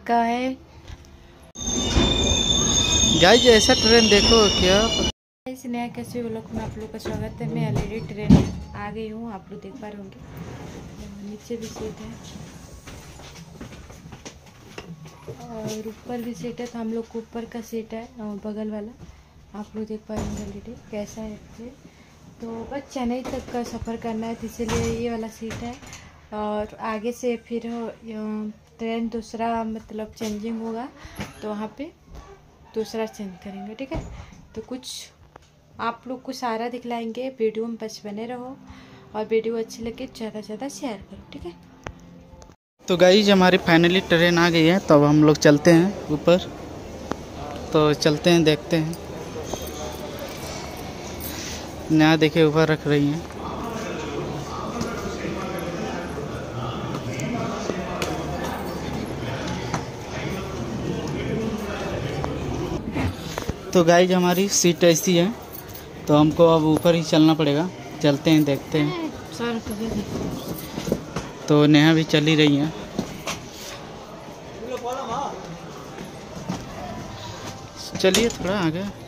का है। गाइस ऐसा ट्रेन देखो क्या। इस नया कैसे व्लॉग में आप लोग का स्वागत है। मैं ऑलरेडी ट्रेन में आ गई हूँ, आप लोग देख पा रहे होंगे। नीचे भी सीट है और ऊपर भी सीट है, तो हम लोग को ऊपर का सीट है बगल वाला। आप लोग देख पा रहे होंगे ऑलरेडी कैसा है ये। तो बस चेन्नई तक का सफ़र करना है, तो इसीलिए ये वाला सीट है। और आगे से फिर ट्रेन दूसरा मतलब चेंजिंग होगा, तो वहाँ पे दूसरा चेंज करेंगे, ठीक है। तो कुछ आप लोग को सारा दिखलाएंगे, वीडियो में बस बने रहो और वीडियो अच्छी लगे ज़्यादा से ज़्यादा शेयर करो, ठीक है। तो गाइस हमारी फाइनली ट्रेन आ गई है, तो अब हम लोग चलते हैं ऊपर। तो चलते हैं, देखते हैं। नया देखे ऊपर रख रही हैं। तो गाइस हमारी सीट ऐसी है, तो हमको अब ऊपर ही चलना पड़ेगा। चलते हैं, देखते हैं। तो नेहा भी चल ही रही है। चलिए थोड़ा आगे।